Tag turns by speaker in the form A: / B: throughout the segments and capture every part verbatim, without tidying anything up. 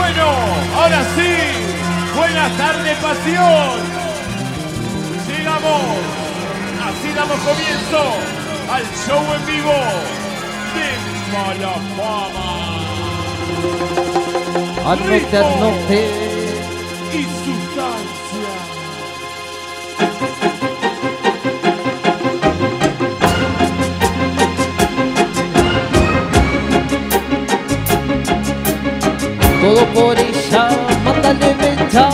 A: Bueno, ahora sí, buenas tardes, pasión. Llegamos, así damos comienzo al show en vivo de Mala Fama.
B: Anote, anote.
A: Y sustancia.
B: Todo por ella, mándale mecha.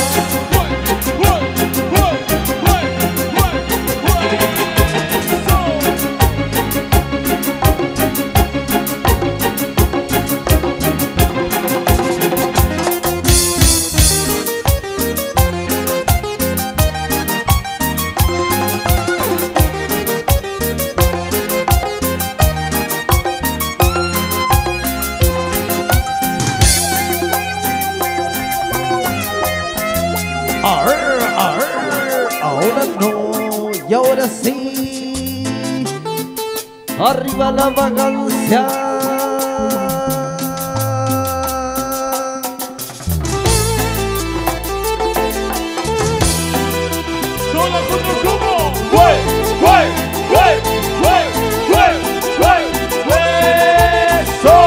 B: Ahora no, y ahora sí, arriba la vagancia.
A: Todos juntos como ¡Güey! ¡Güey! ¡Güey! ¡Güey! ¡Güey! ¡Güey! ¡Eso!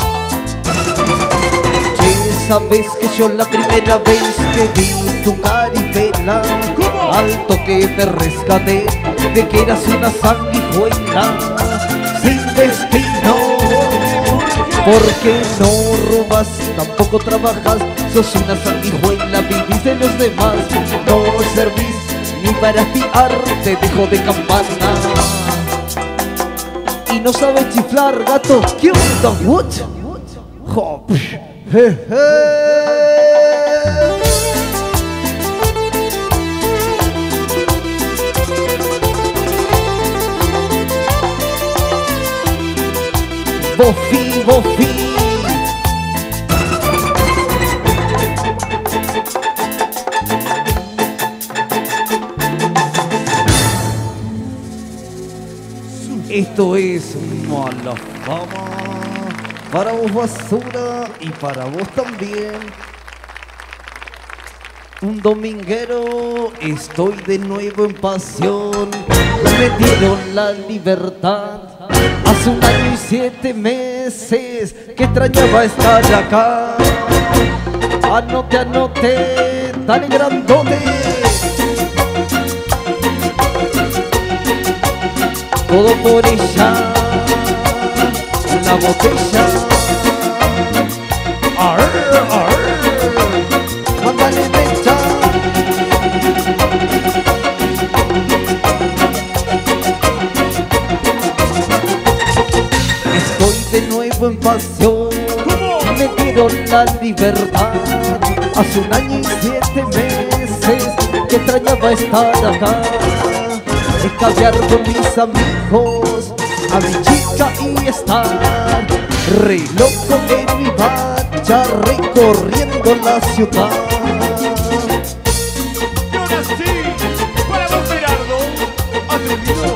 B: Che, sabes que yo la primera vez que vi tu caripela, al toque me rescaté de que eras una sanguijuela sin destino. Porque no robas, tampoco trabajas, sos una sanguijuela, vivís de los demás, no servís ni para fiar, te dejo de campana. Y no sabes chiflar, gato, ¿qué onda? What? Jo, psh, je, je. Bofi, bofi. Esto es Mala Fama. Para vos, basura, y para vos también. Un dominguero, estoy de nuevo en pasión. Me dieron la libertad hace un año y siete meses que extrañaba estar acá. Anote, anote, tan grandote. Todo por ella, la botella. Arr, arr, mándale mecha. Estoy de nuevo en pasión, me dieron la libertad hace un año y siete meses que extrañaba estar acá. Escabear con mis amigos, a mi chica y estar re loco en mi bacha recorriendo la ciudad.
A: Y ahora sí, para vos, Gerardo, atrevido.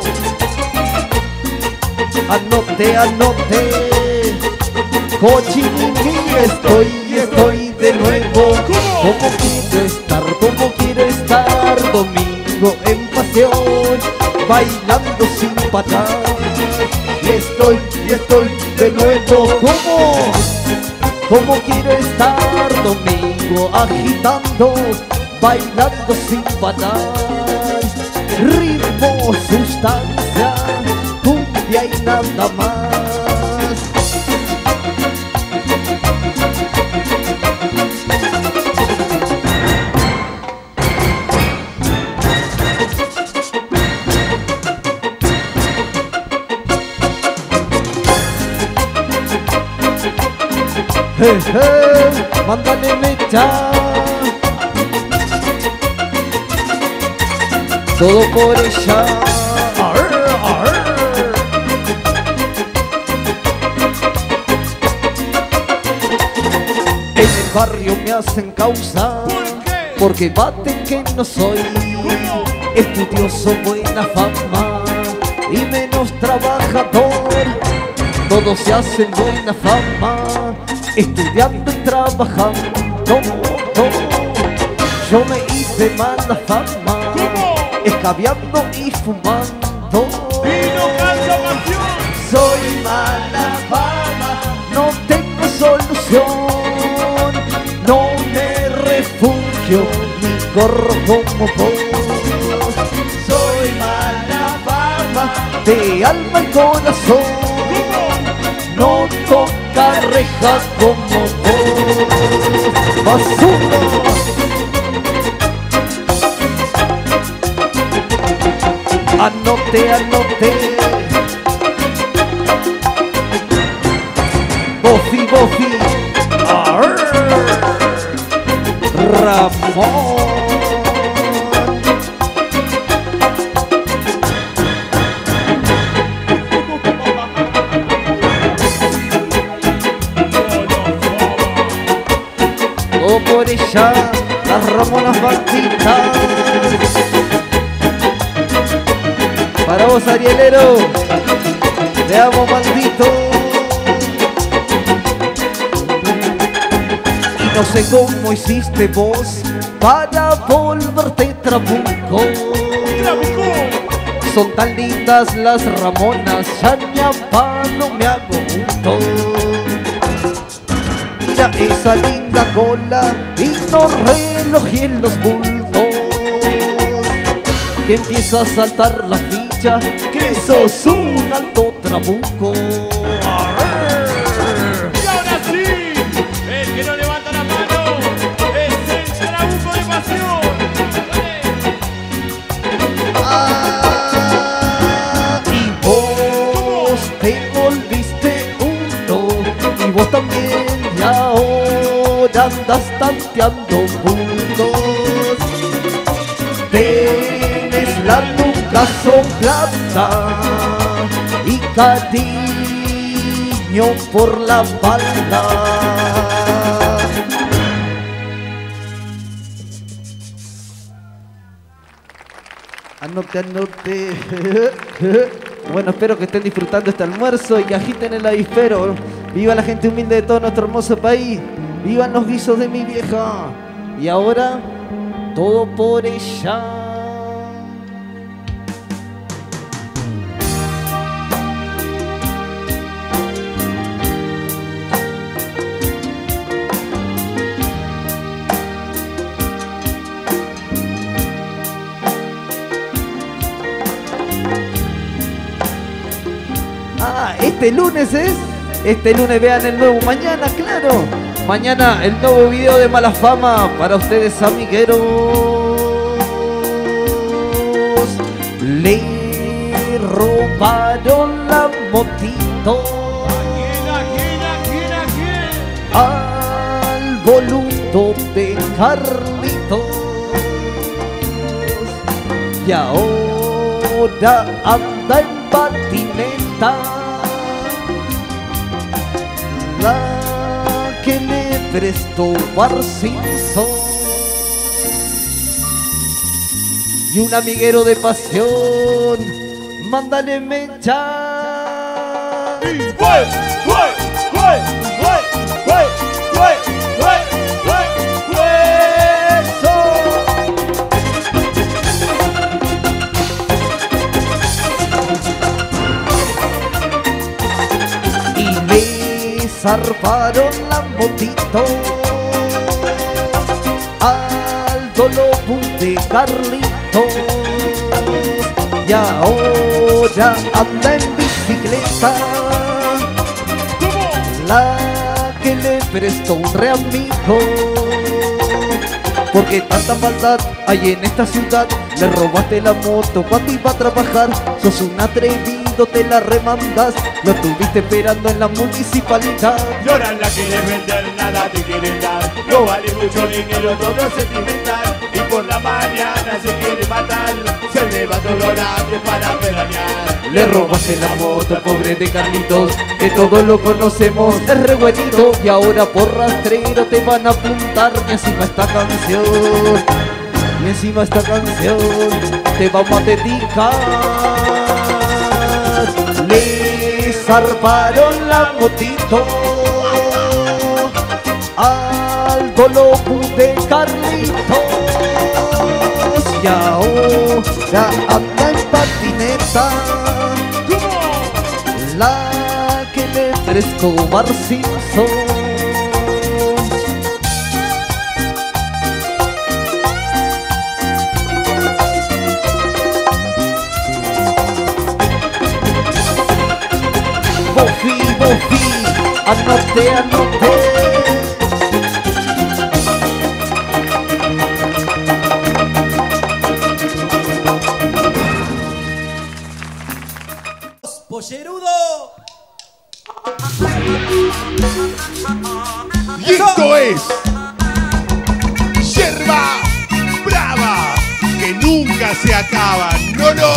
B: Anote, anote, cochinini, estoy, estoy de nuevo. Como quiero estar, como quiero estar, domingo en pasión, bailando sin parar. Y estoy, y estoy de nuevo. Como, como quiero estar, domingo agitando, bailando sin parar. Ritmo, sustancia, cumbia y nada más. Je, je, mándale mecha. Todo por ella. Arr, arr. En el barrio me hacen causa.
A: ¿Por qué?
B: Porque bate que no soy estudioso, buena fama y menos trabajador. Todos se hacen buena fama estudiando y trabajando. Yo me hice mala fama, escabeando y fumando.
A: Vino canta pasión.
B: Soy mala fama, no tengo solución, no me refugio ni corro como vos. Soy mala fama de alma y corazón, no toca rejas como vos. Basura. Anote, anote. Bofi, bofi. Arr. Ramón. Oh, por ella, las Ramonas Banditas. Para vos, Arielero, te amo, maldito. Y no sé cómo hiciste vos para volverte trabuco. Son tan lindas las Ramonas, ya ni a palo me hago gusto. Mira esa linda cola y los relojes en los bultos, que empieza a saltar la ficha, que sos un alto trabuco.
A: Y ahora sí, el que no levanta la mano es el trabuco de pasión.
B: Ah, y vos te volviste uno, y vos también, y ahora andas tanteando puntos. Tenés la nuca soplada y cariño por la bala. Anote, anote. Bueno, espero que estén disfrutando este almuerzo y agiten el avispero. Viva la gente humilde de todo nuestro hermoso país. Vivan los guisos de mi vieja. Y ahora, todo por ella. Ah, este lunes es. Este lunes vean el nuevo mañana, claro. Mañana el nuevo video de Mala Fama para ustedes, amigueros. Le robaron la motito.
A: ¿A quién, a quién, a quién, a quién?
B: Al voluto de Carlitos. Y ahora anda en patineta, la que le prestó Barcinzo. Y un amiguero de pasión, mándale mecha.
A: Y fue, fue, fue, fue, fue, fue, fue, fue,
B: Y le zarparon la motito al Dolobú de Carlitos. Y ahora anda en bicicleta, la que le prestó un re amigo. Porque tanta maldad hay en esta ciudad. Le robaste la moto cuando iba a trabajar. Sos un atrevido, te la remandas. Lo estuviste esperando en la municipalidad.
A: lloran la que le vender, nada te quieren dar. No vale mucho dinero, todo es sentimental. Y por la mañana se quiere matar. Se levantó llorando para pedalear.
B: Le robaste la moto al pobre de Carlitos, que todos lo conocemos, es re buenito. Y ahora por rastrero te van a apuntar. Y encima esta canción, y encima esta canción te vamos a dedicar. Le zarparon la motito Aldo Lobo de Carlitos, y ahora anda en patineta, la que le prestó Bar Simpson. Bofi, Bofi, anote, anote.
C: ¡Pollerudo!
A: Y esto es Yerba Brava, que nunca se acaba. No, no.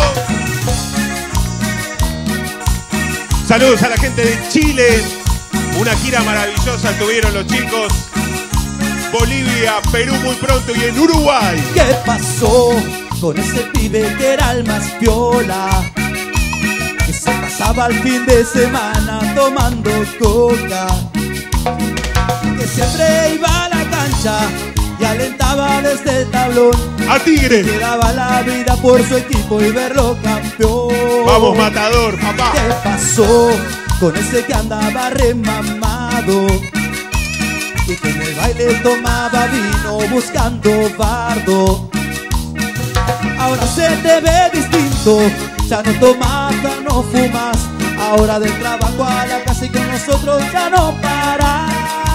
A: Saludos a la gente de Chile. Una gira maravillosa tuvieron los chicos. Bolivia, Perú muy pronto y en Uruguay.
C: ¿Qué pasó con ese pibe que era el más piola? Que se pasaba el fin de semana tomando coca. Que siempre iba a la cancha y alentaba desde el tablón
A: A Tigre.
C: que daba la vida por su equipo y verlo campeón.
A: Vamos, Matador, papá.
C: ¿Qué pasó con ese que andaba remamado y que en el baile tomaba vino buscando bardo? Ahora se te ve distinto, ya no tomas, ya no fumas. Ahora del trabajo a la casa y con nosotros ya no paras.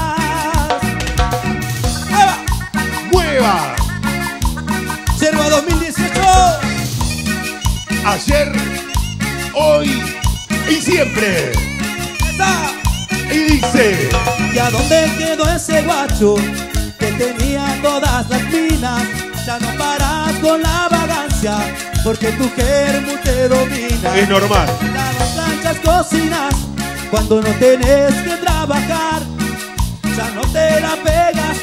C: ¡Mueva!
A: Mueva.
C: Yerba dos mil dieciocho.
A: Ayer, hoy y siempre.
C: ¡Esa!
A: Y dice:
C: ¿Y a dónde quedó ese guacho que tenía todas las minas? Ya no paras con la vagancia porque tu germo te domina.
A: es normal.
C: Lavas, planchas, cocinas cuando no tenés que trabajar. Ya no te la pegas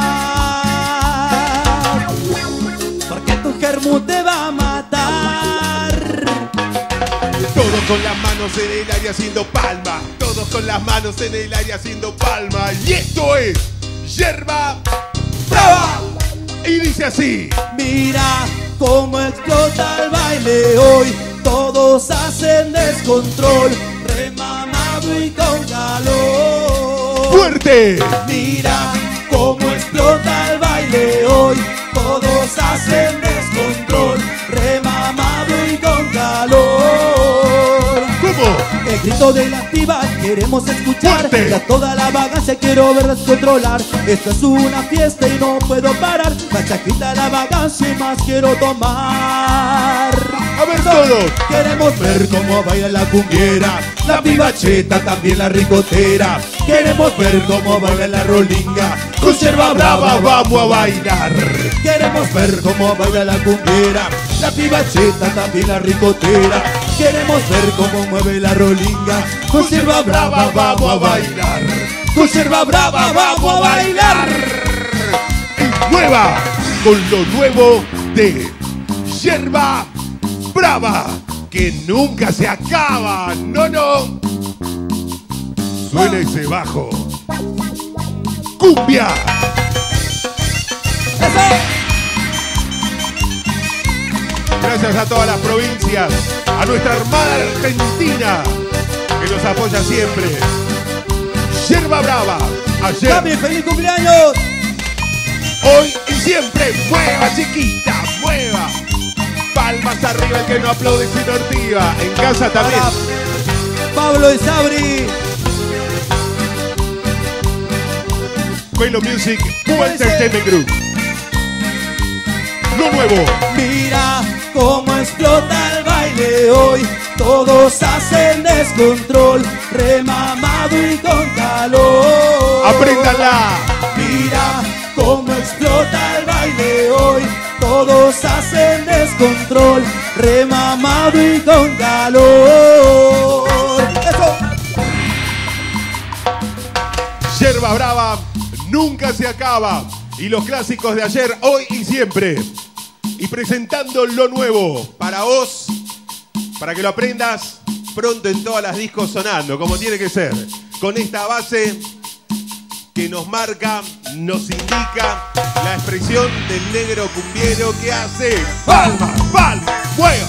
C: más porque tu germo te va a matar.
A: Todos con las manos en el área haciendo palma. Todos con las manos en el área haciendo palma. Y esto es Yerba Brava. Y dice así:
C: Mira cómo explota el baile hoy. Todos hacen descontrol, remamado y con calor.
A: ¡fuerte!
C: Mira cómo explota el baile hoy. Todos hacen descontrol, remamado y con calor.
A: ¿Cómo?
C: El grito de la piba queremos escuchar.
A: ¡Fuerte!
C: Y a toda la vagancia quiero verlas controlar. Esto es una fiesta y no puedo parar. La chaquita, la vagancia y más quiero tomar.
A: A ver todos.
C: Queremos ver cómo baila la cumbiera, la pibacheta, también la ricotera. Queremos ver cómo baila la rolinga,
A: Con Yerba Brava vamos a bailar.
C: Queremos ver cómo baila la cumbiera, la pibacheta, también la ricotera. Queremos ver cómo mueve la rolinga. Con Yerba Brava vamos a bailar. Con Yerba Brava vamos a bailar.
A: Y nueva con lo nuevo de Yerba Brava, que nunca se acaba. No, no. Suena ese bajo. Cumbia.
C: ¡Eso!
A: Gracias a todas las provincias, a nuestra hermana Argentina, que nos apoya siempre. Yerba Brava, ayer,
C: ¡Cami, feliz cumpleaños!
A: hoy y siempre. Mueva, chiquita, mueva. Palmas arriba, el que no aplaude sino ortiva. En casa también.
C: Para Pablo y Sabri.
A: Melo Music, Cuba Entertainment Group. Lo nuevo.
C: Mira cómo explota el baile hoy. Todos hacen descontrol, remamado y con calor.
A: Apréndala.
C: Mira cómo explota el baile hoy. Todos hacen descontrol, remamado y con calor. ¡Eso!
A: Yerba Brava nunca se acaba. Y los clásicos de ayer, hoy y siempre. Y presentando lo nuevo para vos, para que lo aprendas pronto en todas las discos sonando, como tiene que ser. Con esta base que nos marca, nos indica la expresión del negro cumbiero que hace palma, palma, mueva.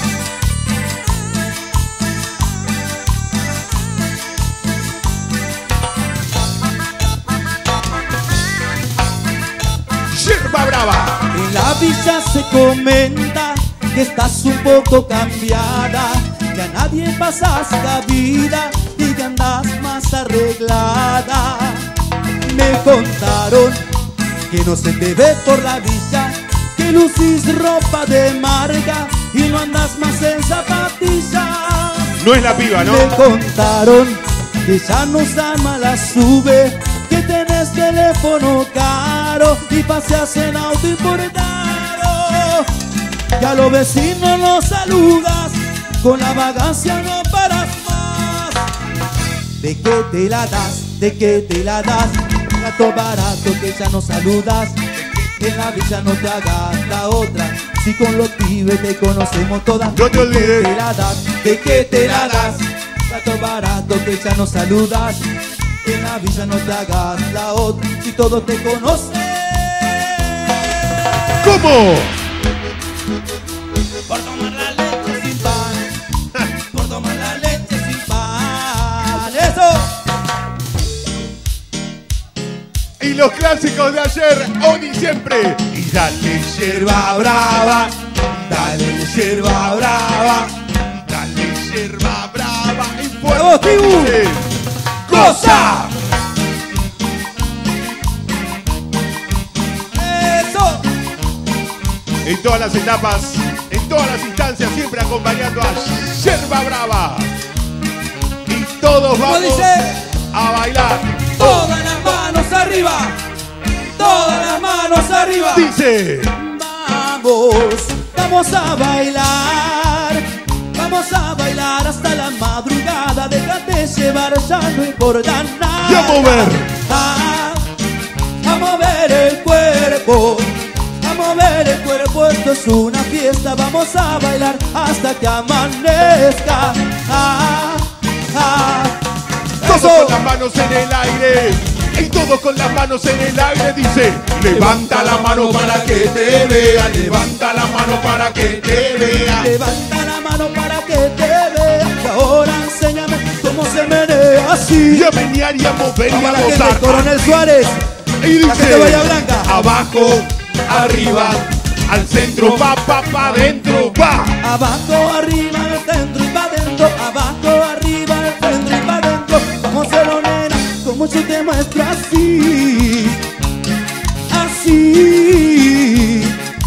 A: Yerba Brava.
C: En la villa se comenta que estás un poco cambiada, que a nadie pasas la vida y que andas más arreglada. Me contaron que no se te ve por la villa, que lucís ropa de marca y no andas más en zapatillas.
A: No es la piba, ¿no?
C: Me contaron que ya no usa mala sube, que tenés teléfono caro y paseas en auto importado, que a los vecinos los saludas, con la vagancia no paras más. ¿De qué te la das? ¿De qué te la das? Gato barato que ya no saludas, en la villa no te hagas la otra, si con los pibes te conocemos todas.
A: No te olvides.
C: ¿De qué te la das? ¿De qué te la das? Gato barato que ya no saludas, en la villa no te hagas la otra, si todos te conocen.
A: ¿Cómo?
C: Por tomar la leche sin pan, por tomar la leche sin pan. ¡Eso!
A: Y los clásicos de ayer, hoy y siempre. Y dale yerba brava, dale yerba brava, dale yerba brava. Y
C: ¡Bravo, Tibu!
A: ¡Cosa!
C: ¡Eso!
A: En todas las etapas, en todas las instancias, siempre acompañando a Yerba Brava. Y todos vamos
C: dice?
A: a bailar.
C: Todas las manos arriba, todas las manos arriba.
A: Dice:
C: Vamos, vamos a bailar, vamos a bailar hasta la madrugada. Déjate llevar, ya no importa nada.
A: Y a mover.
C: Ah, a mover el cuerpo, a mover el cuerpo. Esto es una fiesta, vamos a bailar hasta que amanezca. Ah, ah.
A: Todos con las manos en el aire. Y todos con las manos en el aire. Dice: levanta la mano para que te vea. Levanta la mano para que te vea.
C: Levanta la mano para que te vea. Y ahora enséñame cómo se menea así.
A: Y a menear y a mover y
C: Vamos
A: a
C: a la gente,
A: gozar.
C: Coronel Suárez.
A: Y
C: La gente de
A: dice:
C: Bahía Blanca.
A: abajo, arriba, al centro, pa, pa, pa, adentro, pa.
C: Abajo, arriba, al centro y pa' dentro. Abajo, arriba, al centro y pa' dentro. Vamos a hacerlo, nena, como yo te muestro así. Así,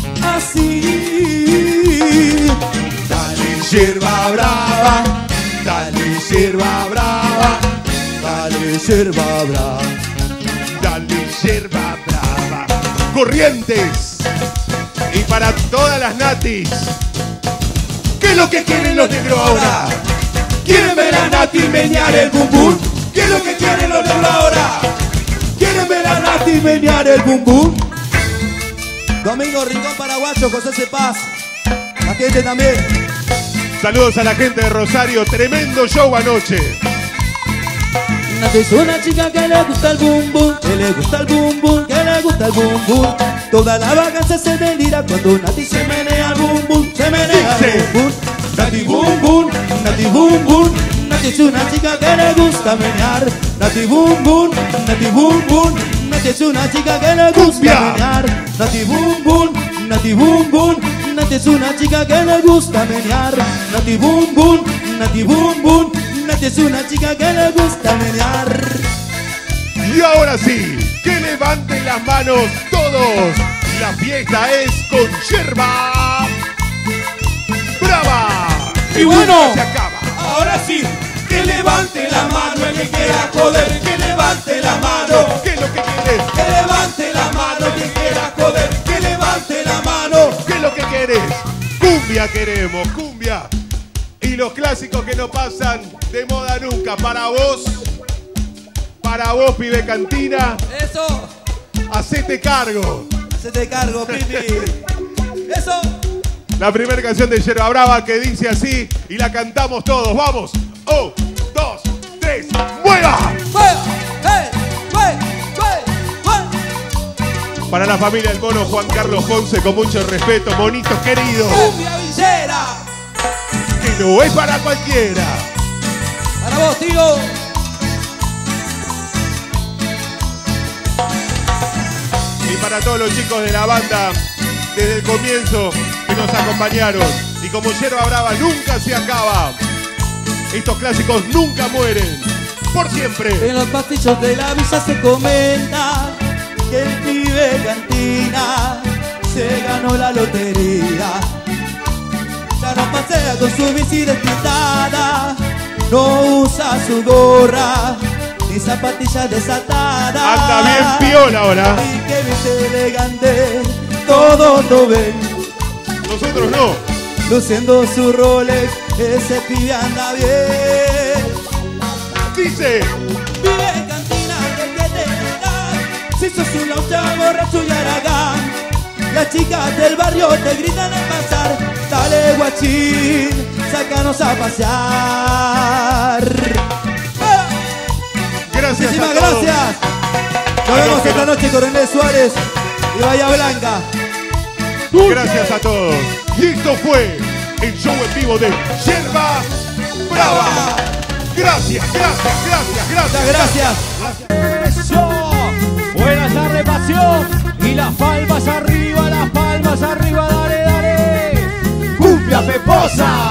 C: así.
A: Dale yerba brava, dale yerba brava,
C: Dale, yerba brava.
A: dale yerba brava. Corrientes. Y para todas las natis, ¿qué es lo que quieren los negros ahora? ¿Quieren ver a Nati menear el bum bum? ¿Qué es lo que quieren los negros ahora? ¿Quieren ver a Nati menear el bum bum?
C: Domingo Rincón Paraguacho, José Cepaz. La gente también.
A: Saludos a la gente de Rosario, tremendo show anoche.
C: Nati es una chica que le gusta el bum bum, que le gusta el bum bum, que le gusta el bum bum. Toda la vacancia se delira cuando Nati se menea el bum bum, se menea
A: Dice:
C: el bum bum. Nati bum bum, Nati bum bum. Nati es una chica que le gusta menear. Nati bum bum, Nati bum bum. Nati es una chica que le gusta
A: Cumbia.
C: menear. Nati bum bum, Nati bum bum. Nati es una chica que le gusta menear. Nati bum bum, Nati bum bum. Nati es una chica que le gusta menear.
A: Y ahora sí, que levanten las manos todos. La fiesta es con yerba brava.
C: Y bueno,
A: se acaba.
C: ahora sí, que levante la mano el que quiera joder, que levante la mano,
A: ¿Qué es lo que quieres?
C: que levante la mano el que quiera joder, que levante la mano.
A: ¿Qué es lo que querés? Cumbia queremos, cumbia. Y los clásicos que no pasan de moda nunca. Para vos, para vos, pibe cantina,
C: Eso,
A: hacete cargo.
C: se te cargo, Pipi. Eso.
A: La primera canción de Yerba Brava que dice así y la cantamos todos. ¡Vamos! ¡Un, dos, tres! ¡Mueva!
C: ¡Fuera! ¡Hey! ¡Hey! ¡Hey!
A: Para la familia del mono Juan Carlos Ponce, con mucho respeto, monito querido.
C: Cumbia villera.
A: Que no es para cualquiera.
C: Para vos, tío.
A: Y para todos los chicos de la banda, desde el comienzo, que nos acompañaron. Y como Yerba Brava nunca se acaba, estos clásicos nunca mueren, por siempre.
C: En los pasillos de la villa se comenta que el pibe cantina se ganó la lotería. Ya no pasea con su bici despintada, no usa su gorra ni zapatillas desatadas.
A: Anda bien piola ahora.
C: Y que viste elegante, todos lo ven.
A: Nosotros no.
C: Luciendo su Rolex, ese pibe anda bien.
A: Dice:
C: Vive cantina que que te da. Si sos un laucha, borracho y aragán, las chicas del barrio te gritan al pasar. Dale guachín, sácanos a pasear.
A: Gracias.
C: Muchísimas
A: a todos.
C: gracias. Nos vemos esta noche, Coronel Suárez y Bahía Blanca.
A: Gracias a todos. Y esto fue el show en vivo de Yerba Brava. Gracias, gracias, gracias, gracias,
C: gracias.
B: Eso. Buenas tardes, pasión. Y las palmas arriba, las palmas arriba, dale, dale. Cumbia Peposa.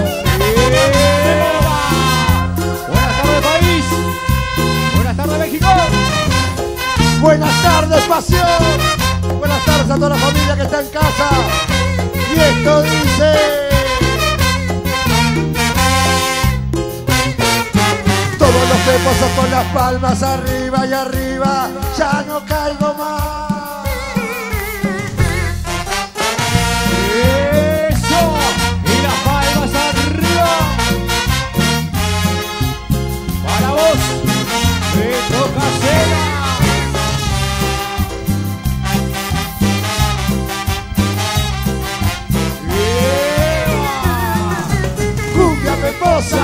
B: Buenas tardes, país. Buenas tardes, México.
D: Buenas tardes, pasión. Buenas tardes a toda la familia que está en casa. Y esto dice: todos los peposos con las palmas arriba y arriba, ya no caigo más.
B: Eso. Y las palmas arriba. Para vos, Beto Casera.
D: Peposa.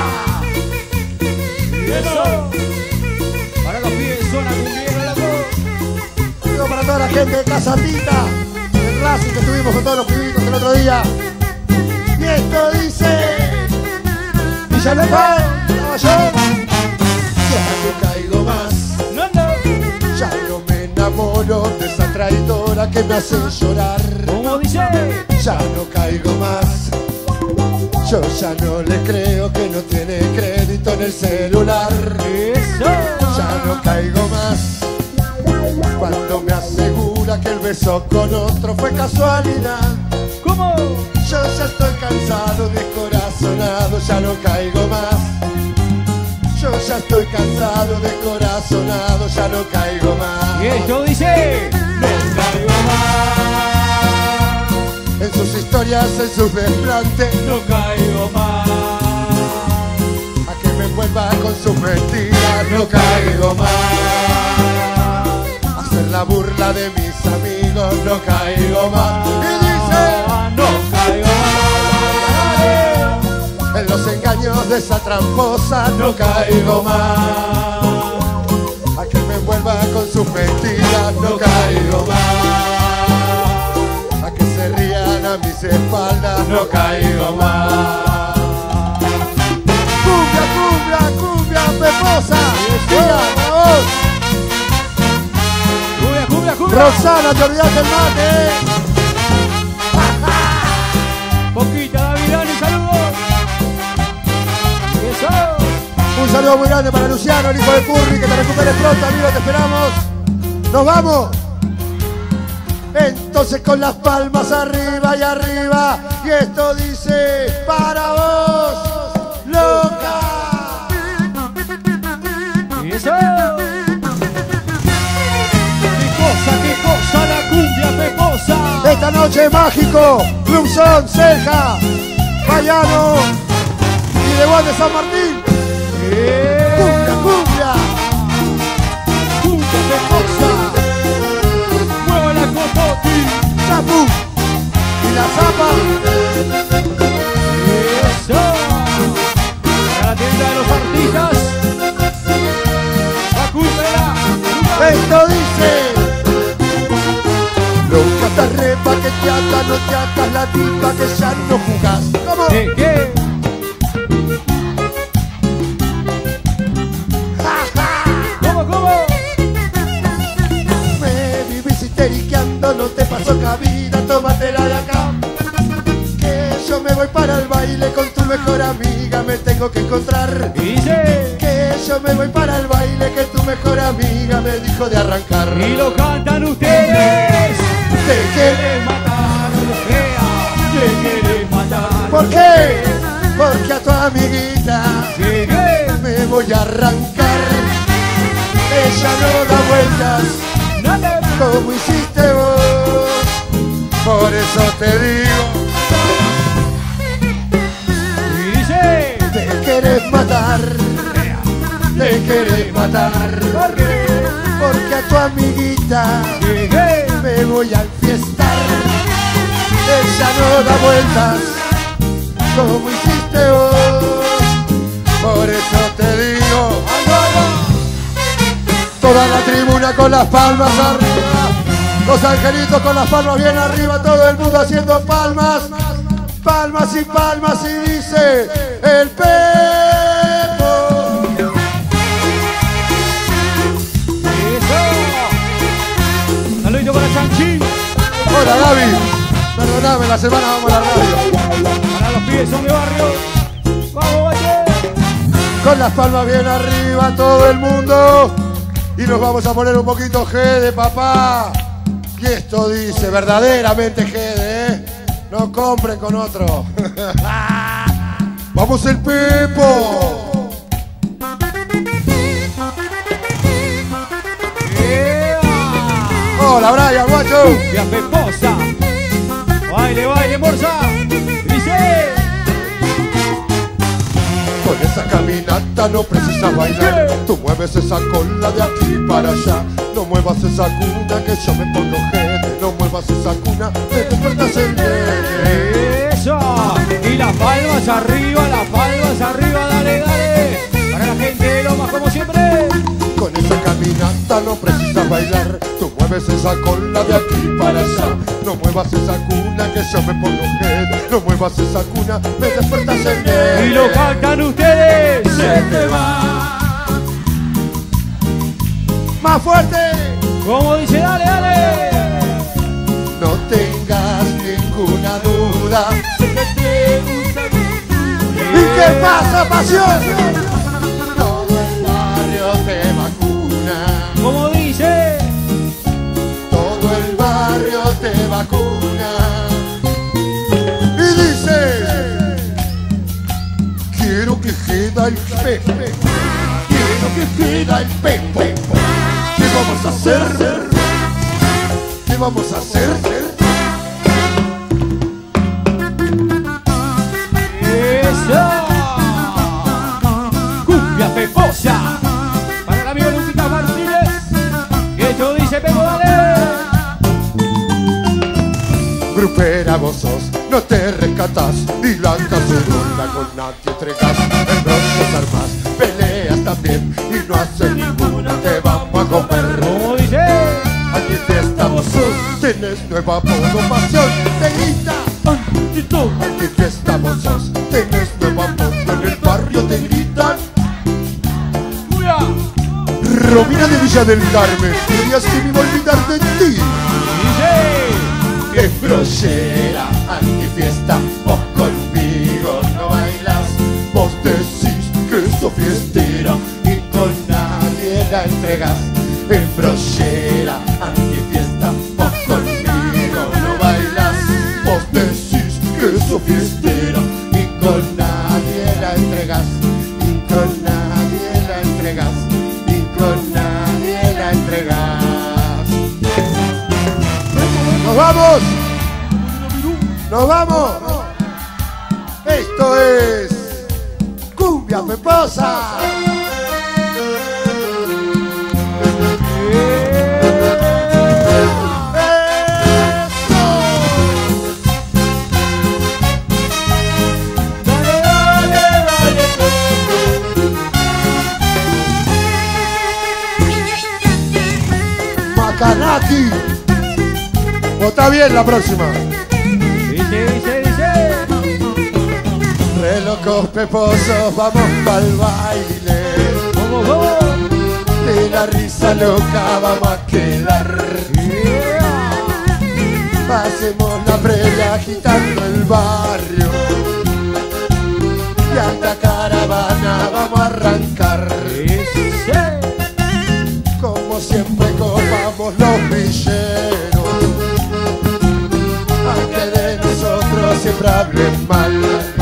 B: Eso. Para los pibes zona cumbiera la voz.
D: Digo para toda la gente de Casatita, el Racing que estuvimos con todos los pibitos el otro día. Y esto dice: Villalobán, Nueva York. Ya no caigo más.
B: No, no.
D: Ya no me enamoro de esa traidora que me hace llorar.
B: Como dice:
D: ya no caigo más. Yo ya no le creo que no tiene crédito en el celular.
B: Eso.
D: Ya no caigo más cuando me asegura que el beso con otro fue casualidad.
B: ¿Cómo?
D: Yo ya estoy cansado, descorazonado, ya no caigo más. Yo ya estoy cansado, descorazonado, ya no caigo más.
B: Y esto dice: no caigo más.
D: En sus historias, en sus desplantes,
B: No caigo más.
D: a que me envuelva con sus mentiras, no caigo más. Hacer la burla de mis amigos, no caigo más. Y dice:
B: no caigo más.
D: en los engaños de esa tramposa, no caigo más. A que me envuelva con sus mentiras, no caigo más. A que se rían a mis espaldas, no caigo más. Cumbia, cumbia, cumbia, Peposa. Mira, para vos.
B: Cumbia, cumbia, cumbia.
D: Roxana, te olvidaste el mate, eh.
B: Poquita Davidani, saludos. Eso.
D: Un saludo muy grande para Luciano, el hijo de Curry, que te recuperes pronto, amigo, te esperamos. ¡Nos vamos! Entonces con las palmas arriba y arriba, y esto dice: para vos, loca.
B: Eso. Qué cosa, qué cosa la cumbia Peposa.
D: Esta noche mágico, Club Son, Ceja, Bayano y de Juan de San Martín.
B: Eh.
D: Cumbia, cumbia,
B: Cumbia Peposa. Mueve la cototi.
D: Chapu y la zapa.
B: Eso. Para la tienda de los artistas. La cumbia.
D: Esto dice: caminata, no te atas la tipa que ya no jugás. ¿Cómo?
C: ¿Qué? ¿Qué? ¿Cómo, cómo?
D: Me vivís histeriqueando, no te paso cabida, tómatela de acá. Que yo me voy para el baile con tu mejor amiga, me tengo que encontrar.
C: Y dice...
D: Que yo me voy para el baile, que tu mejor amiga me dijo de arrancar.
C: Y lo cantan ustedes.
D: Te querés
C: matar, fea. Te querés matar.
D: ¿Por qué? Porque a tu amiguita
C: ¿Qué? ¿Qué?
D: me voy a arrancar. Ella no da vueltas
C: Nada.
D: como hiciste vos. Por eso te digo,
C: Y dice...
D: te querés matar, te querés matar. ¿Por qué? Porque a tu amiguita
C: ¿Qué? ¿Qué?
D: me voy a enfiestar. Ella no da vueltas como hiciste vos. Por eso te digo, toda la tribuna con las palmas arriba, los angelitos con las palmas bien arriba, todo el mundo haciendo palmas, palmas y palmas, y dice el Pepo.
C: Eso. Saludito para Chanchi.
D: Hola Gaby, perdóname, la semana vamos a la radio.
C: Para los pibes son de barrio. Vamos, Valle.
D: Con las palmas bien arriba todo el mundo. Y nos vamos a poner un poquito G de papá. Y esto dice verdaderamente G de, ¿eh? No compren con otro. ¡Vamos el Pepo!
C: Yeah.
D: Hola Brian, guacho.
C: Y a Peposa. Baile, baile, morsa. Dice.
D: Con esa caminata no precisas bailar. Tú mueves esa cola de aquí para allá. No muevas esa cuna que yo me pongo gente. No muevas esa cuna, te despertas el nene.
C: Eso. Y las palmas arriba, las palmas arriba. Dale, dale. Para la gente de Lomas como siempre.
D: Con esa caminata no precisas bailar. Tú mueves esa cola de aquí para allá. No muevas esa cuna que yo me pongo gente. No muevas esa cuna, me despertas el nene.
C: Y lo cantan ustedes. Se te va.
D: ¡Más fuerte!
C: Como dice, dale, dale.
D: No tengas ninguna duda. ¿Y qué pasa, pasión? Todo el barrio te vacuna.
C: Como dice.
D: Todo el barrio te vacuna. Y dice: quiero que queda el Pepe. Quiero que queda el Pepe. ¿Qué vamos a hacer? ¿Qué vamos a hacer?
C: Eso. Cumbia Peposa. Para el amigo Luquita Martínez. Que esto dice Pepo, dale.
D: Grupera vos sos, no te rescatas, ni la cacerola con nadie entregas. En broches armas, peleas también, y no haces ninguna, te vamos a comer.
C: Como dice.
D: Aquí fiesta vos sos, tenés nueva pasión, te grita. Aquí fiesta vos sos, tenés nueva apodo, en el barrio te gritan.
C: Cuya.
D: Romina de Villa del Carmen, querías que me iba a olvidar de ti.
C: Dice.
D: Es brochera, antifiesta, vos conmigo no bailas. Vos decís que sos fiestera y con nadie la entregas. Es brochera, antifiesta, vos conmigo no bailas. Vos decís que sos fiestera y con nadie la entregas. Y con nadie la entregas. Y con nadie la entregas. ¡Nos vamos! ¡Nos vamos! Esto es Cumbia Peposa. Macanaki. Vota bien la próxima. Re locos peposos, vamos pa'l baile.
B: ¡Vamos, vamos!
D: De la risa loca vamos a quedar. Pasemos la previa agitando el barrio. Y a esta caravana vamos a arrancar. Como siempre copamos los villeros, aunque de nosotros siempre hablen mal.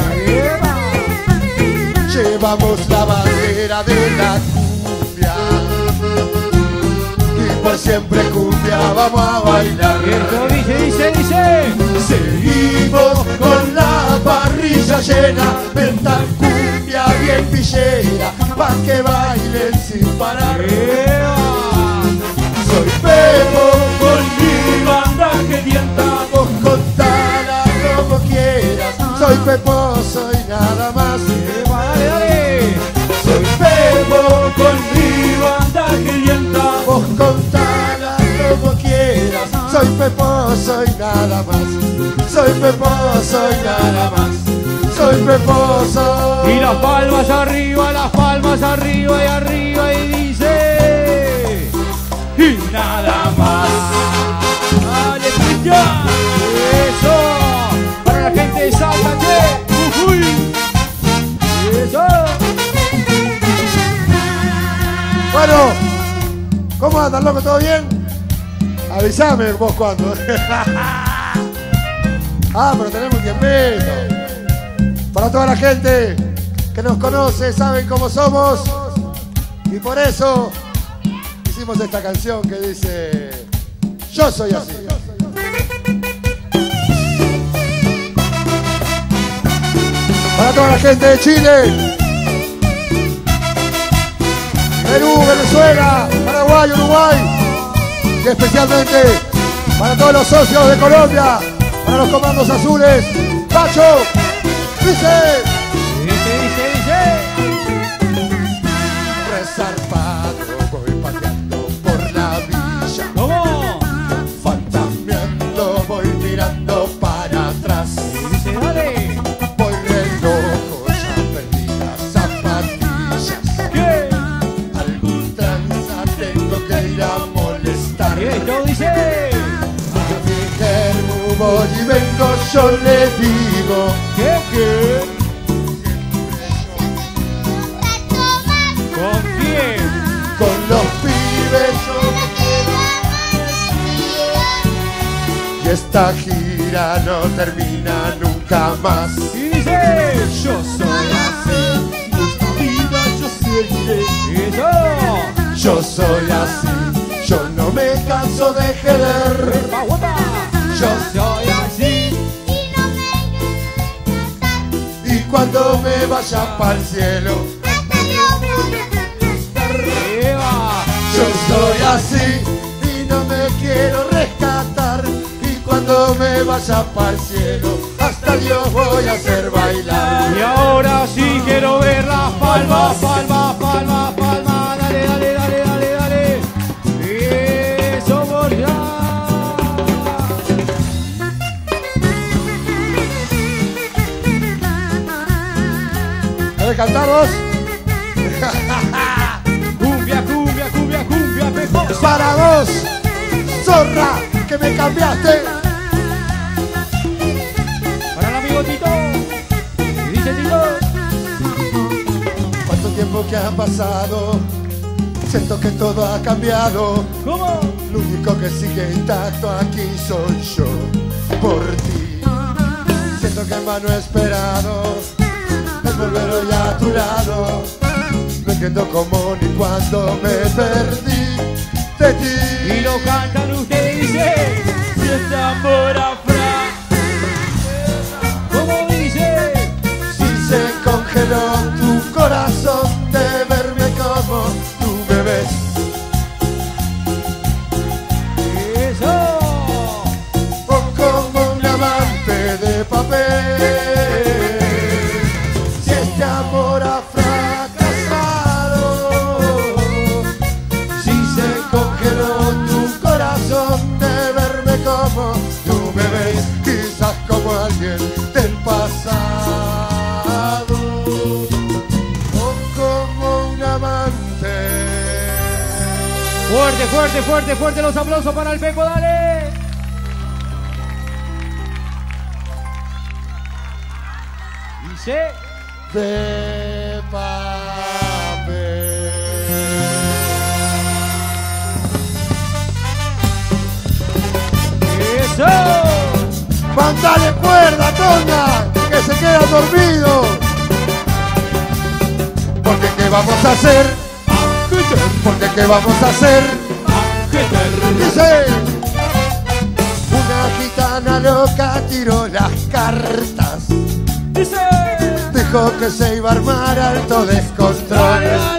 D: Llevamos la bandera de la cumbia y por siempre cumbia vamos a bailar.
B: Esto dice, dice, dice.
D: Seguimos con la parrilla llena, esta cumbia bien villera, pa' que bailen sin parar. Soy Pepo con mi banda que tienta, vos contala como quieras. Soy Pepo, soy nada más.
B: Dale, dale.
D: Soy Pepo con mi banda que tienta, vos contala como quieras. Soy Pepo, soy nada más. Soy Pepo, soy nada más. Soy Pepo, soy.
B: Y las palmas arriba, las palmas arriba y arriba y dice. Y nada más. Dale, Cristian. Eso. Para la gente de Salta, che. Uy. Eso.
D: Bueno, ¿cómo andan, loco? ¿Todo bien? Avísame vos cuando. Ah, pero tenemos un tiempito. Para toda la gente que nos conoce, saben cómo somos. Y por eso hicimos esta canción que dice: yo soy así. Para toda la gente de Chile, Perú, Venezuela, Paraguay, Uruguay. Y especialmente para todos los socios de Colombia, para los comandos azules. Pacho, dice.
B: Dice, dice, dice.
D: Resarpado voy pateando por la villa.
B: ¿Cómo?
D: Fantasmeando voy mirando para atrás.
B: Dice, dale.
D: Voy re loco, ya perdí las zapatillas.
B: ¿Qué?
D: Algún tranza tengo que ir a molestar.
B: Y esto dice.
D: Yo dije, voy y vengo, yo le digo.
B: ¿Qué? ¿Qué? ¿Con quién?
D: Con los pibes yo. Y esta gira no termina nunca más.
B: Y dice.
D: Yo soy así, esta vida yo siempre.
B: Eso.
D: Yo soy así, yo no me canso de querer.
B: ¡Va, guapa!
D: Yo
B: Soy así.
D: y cuando me vaya para el cielo,
B: ¡Eva!
D: yo soy así y no me quiero rescatar. Y cuando me vaya para el cielo, hasta Dios voy a hacer bailar.
B: Y ahora sí quiero ver las palmas, palmas, palmas, palmas. Dale, dale, dale, dale, dale. Eso, por ya.
D: ¿Querés cantar vos?
B: Cumbia, cumbia, cumbia, cumbia, peposa.
D: Para vos, zorra, que me cambiaste.
B: Para el amigo Tito. ¿Qué dice Tito?
D: ¿Cuánto tiempo que ha pasado? Siento que todo ha cambiado.
B: ¿Cómo?
D: Lo único que sigue intacto aquí soy yo, por ti. Siento que en vano he esperado el volver hoy a tu lado. No entiendo cómo ni cuándo me perdí de ti.
B: Y lo cantan ustedes, dice. Si este amor afra. ¿Cómo dice?
D: Si se congeló tu corazón de verme como tú me ves.
B: Eso.
D: O como un amante de papel. Si este amor ha fracasado, si se congeló tu corazón de verme como tú me ves, quizás como alguien del pasado.
B: fuerte, fuerte, fuerte los aplausos para el Pepo, dale. Dice.
D: Pepa,
B: ¡Eso!
D: ¡Mandale cuerda, Toña! ¡Que se queda dormido! Porque ¿qué vamos a hacer? Porque ¿qué vamos a hacer? Dice. Una gitana loca tiró las cartas.
B: Dice.
D: Dijo que se iba a armar alto descontrol.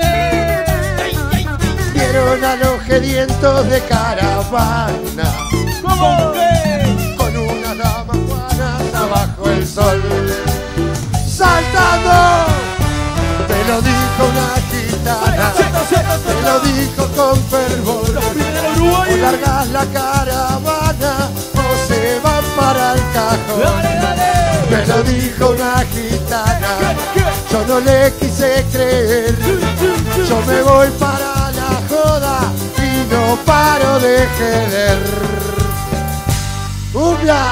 D: Vieron a los gedientos de caravana.
B: ¿Cómo que?
D: Con unas damas juanas abajo el sol. ¡Saltando! Te lo dijo una gitana. Te lo dijo con fervor. O largas la caravana o se van para el cajón. Me lo dijo una gitana. Yo no le quise creer. Yo me voy para la joda y no paro de querer. ¡Cumbia!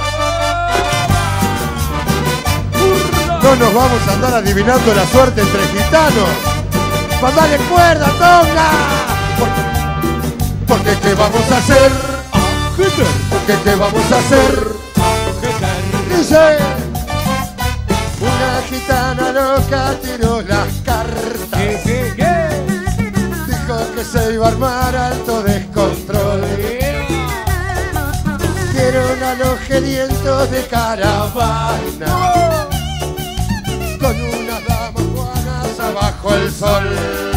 D: No nos vamos a andar adivinando la suerte entre gitanos. ¡Mandale cuerda, Tonga! Porque, porque ¿qué vamos a hacer? Porque ¿qué vamos a hacer? Dice. Una gitana loca tiró las cartas. Dijo que se iba a armar alto descontrol. Vieron a los gedientos de caravana con unas damas juanas abajo el sol.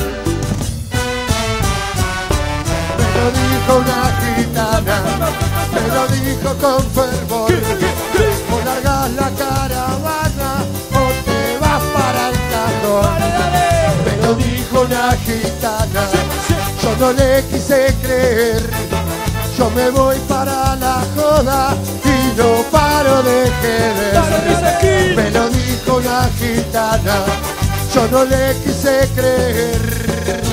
D: Me lo dijo una gitana, me lo dijo con fervor. O largas la caravana o te vas para el cajón. Me lo dijo una gitana, yo no le quise creer. Yo me voy para la joda y no paro de querer. Me lo dijo una gitana, yo no le quise creer.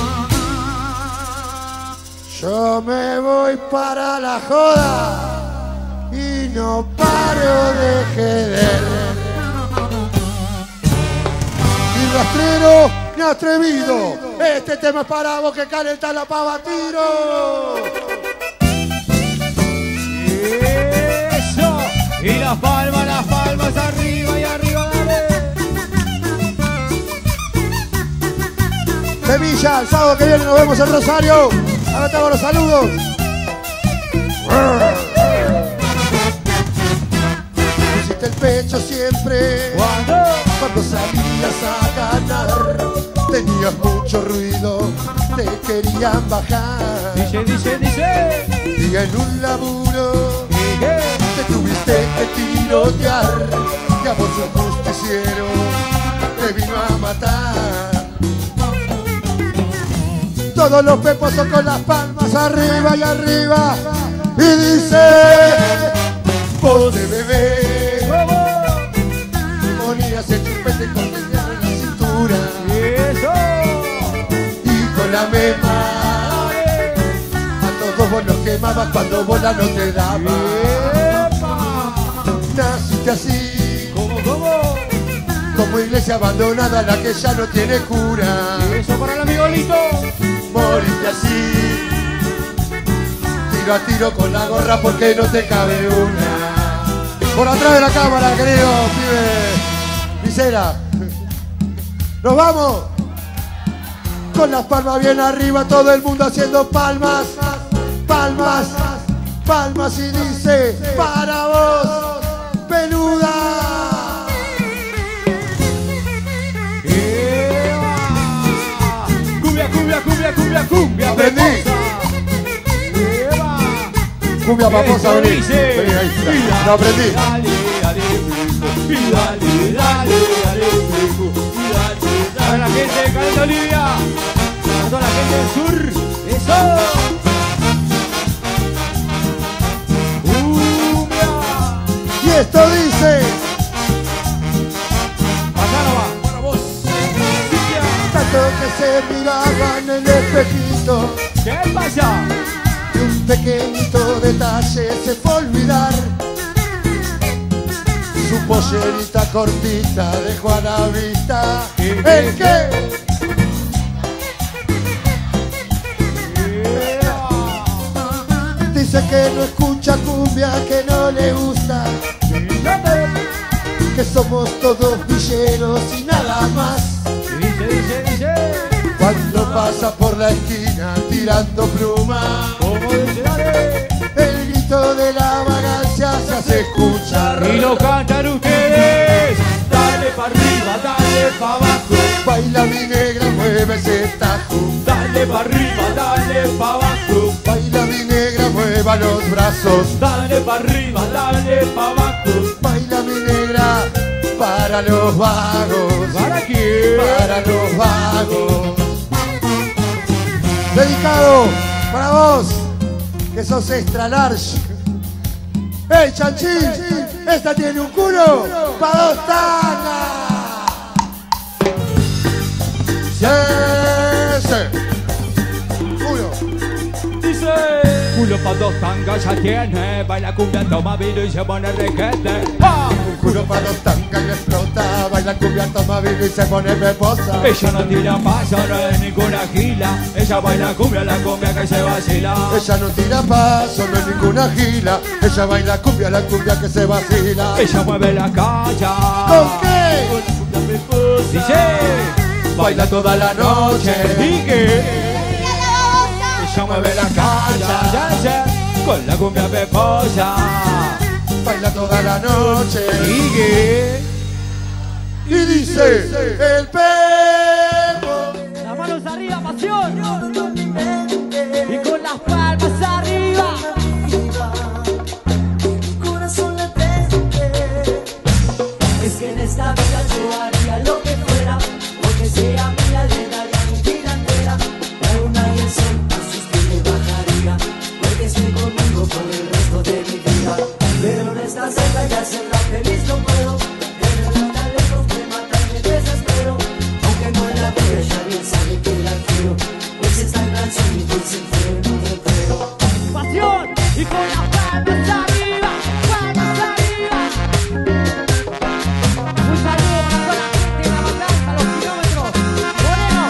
D: Yo me voy para la joda y no paro de querer. Ni rastrero ni atrevido, este tema es para vos que calenta la pava tiro.
B: Eso. Y las palmas, las palmas arriba y arriba, dale.
D: Sevilla, el sábado que viene nos vemos en Rosario. Ahora te hago los saludos. Pusiste el pecho siempre
B: ¿Cuándo?
D: cuando salías a ganar. Tenías mucho ruido, te querían bajar.
B: Dice, dice, dice.
D: Y en un laburo
B: ¿Qué?
D: te tuviste que tirotear. Y a vos un justiciero te vino a matar. Todos los pepos son con las palmas arriba y arriba. Y dice, vos de bebé ponías el chupete con el dedo en la cintura.
B: Eso.
D: Y con la mema a todos vos los quemabas cuando bola no te daba. Naciste así,
B: ¿Cómo, cómo?
D: como iglesia abandonada, la que ya no tiene cura.
B: Eso para el amigo Lito.
D: Moriste así, tiro a tiro con la gorra porque no te cabe una. Por atrás de la cámara, querido pibe. Visera. Nos vamos. Con las palmas bien arriba, todo el mundo haciendo palmas. Palmas, palmas y dice, para vos, peluda.
B: Cumbia, cumbia, cumbia, cumbia, cumbia.
D: Aprendí.
B: Eva.
D: Cumbia paposa,
B: Esto
D: vení.
B: dice.
D: Vení, ahí. No aprendí.
B: Dale, dale, y dale, dale, dale, y dale. Para la gente de Caleta Olivia, para toda la gente del sur, eso. Cumbia.
D: Y esto dice,
B: Acá no va, para vos. Cumbia.
D: tanto que se miraban en el espejito. cuento.
E: ¿Qué pasa?
D: Y un pequeñito detalle se fue a olvidar. Su pollerita cortita dejó a la vista. ¿El qué? Dice que no escucha cumbia, que no le gusta, que somos todos villeros y nada más.
E: Dice, dice, dice.
D: Cuando pasa por la esquina tirando pluma,
E: ¿Cómo dice? Dale.
D: el grito de la vagancia se hace escuchar.
E: Y lo cantan ustedes. Dale pa' arriba, dale pa' abajo.
D: Baila mi negra, mueve ese tajo.
E: Dale pa' arriba, dale pa' abajo.
D: Baila mi negra, mueva los brazos.
E: Dale pa' arriba, dale pa' abajo.
D: Baila mi negra, para los vagos.
E: ¿Para quién?
D: Para los vagos. Dedicado para vos, que sos extra large. ¡Hey, Chanchín! ¡Esta tiene un culo para dos tangas! ¡Sí, sí! ¡Culo!
E: Dice. Culo pa' dos tangas ya tiene. Baila cumbia, toma vino y se pone requete. ¡Ah!
D: Un culo para dos tangas y explota. Baila cumbia, toma vino y se pone peposa.
E: Ella no tira paso, no es ninguna gila. Ella baila cumbia, la cumbia que se vacila.
D: Ella no tira paso, no es ninguna gila. Ella baila cumbia, la cumbia que se vacila.
E: Ella mueve la calle.
D: ¿Con qué?
E: Dice. Baila toda la noche. ¿Y qué? Ella mueve la calle. Con la cumbia peposa.
D: Baila toda la noche.
E: ¿Y qué?
D: Y dice el perro.
B: Las manos arriba, pasión. Y con las palmas arriba.
F: Corazón latente. Es que en esta vida yo haría lo que fuera, porque sea mía le daría mi vida entera. La luna y el sol a sus pies le bajaría, porque estoy conmigo por el resto de mi vida. Pero en esta celda ya será feliz no puedo. Tenerla tan lejos me mata y me desespero. Aunque no la vea ya bien sabe que la quiero, pues es tan canción y dulce en un retrero.
B: Pasión. Y con las palmas arriba. Palmas arriba. Un saludo para toda la gente de la matanza, los kilómetros. Moreno.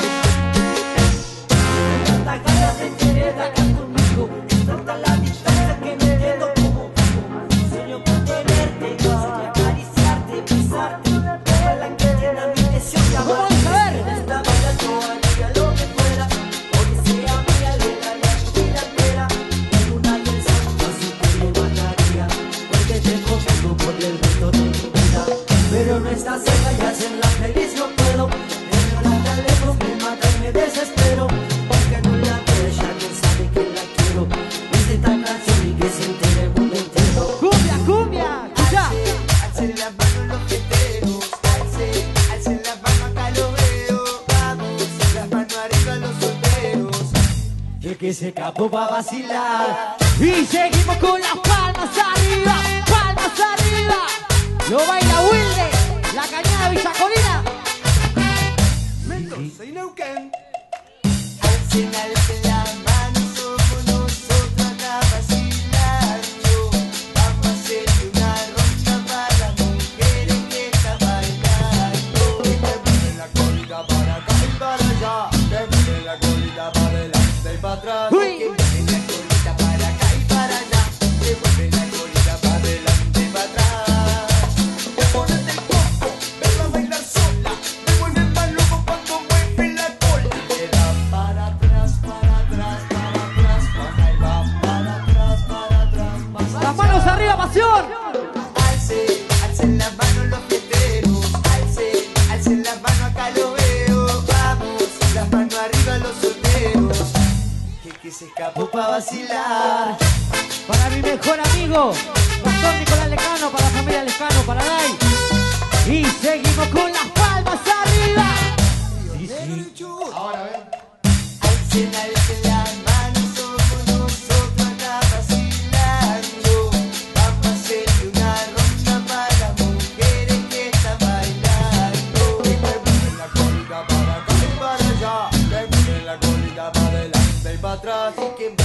F: Tanta ganas de querer acá conmigo, tanta la distancia que me quedo como vivo. Sueño con tenerte, sueño acariciarte, besarte, ojalá que llena mi deseo de
B: ¿Cómo
F: amar.
B: vamos a ver?
F: En esta vida yo haría lo que fuera, porque sea mía le daría mi vida entera. La luna y el sol a su piel le bajaría, porque te conmigo por el resto de mi vida. Pero no está cerca y hacerla feliz no puedo. Tenerla tan lejos me mata y me desespero. Aunque no la vea ya bien sabe que la quiero. Es de tan canción y que se entere el mundo entero.
B: Cumbia, cumbia. Escucha.
F: Alcen las manos los queteros, alcen, alcen las manos acá lo veo. Vamos, las manos arriba los solteros. El que se escapó va a vacilar.
B: Y seguimos con las palmas arriba. Palmas arriba. Lo baila Wilde. La cañada de Villa Colina.
A: Mendoza y Neuquén.
F: Alcen, alcen las manos, somos nosotros acá vacilando. Vamos a hacer una ronda para las mujeres que están bailando.
A: Que mueven la colita para acá y para allá. Que mueven la colita para adelante y para atrás.
B: Uy.
F: Que mueven la colita para acá y para allá. Que mueven la colita para adelante y para atrás.
A: Te pones el coco, verla bailar sola. Me pone el pan loco cuando mueve la cola.
F: Que va para atrás, para atrás, para atrás, para ahí va para atrás, para atrás, para
B: Las manos arriba, pasión.
F: Alcen, alcen las manos los queteros, alcen, alcen las manos acá lo veo. Vamos, las manos arriba los solteros. Que que se escapó pa' vacilar.
B: Para mi mejor amigo, Pastor Nicolás Lecano, para la familia Lecano, para Dai. Y seguimos con las palmas arriba.
A: Ahora ven.
F: Alcen, alcen las manos, somos nosotros acá vacilando. Vamos a hacer una ronda para las mujeres que están bailando.
A: Que mueven la colita para acá y para allá. Que mueven la colita para adelante
B: así que